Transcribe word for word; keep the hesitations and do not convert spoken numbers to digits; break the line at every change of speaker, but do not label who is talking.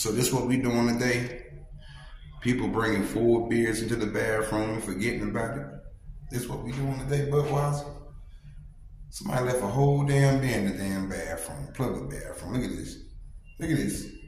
So this is what we doing today. People bringing four beers into the bathroom and forgetting about it. This is what we doing today, Budweiser. Somebody left a whole damn beer in the damn bathroom, public bathroom. Look at this. Look at this.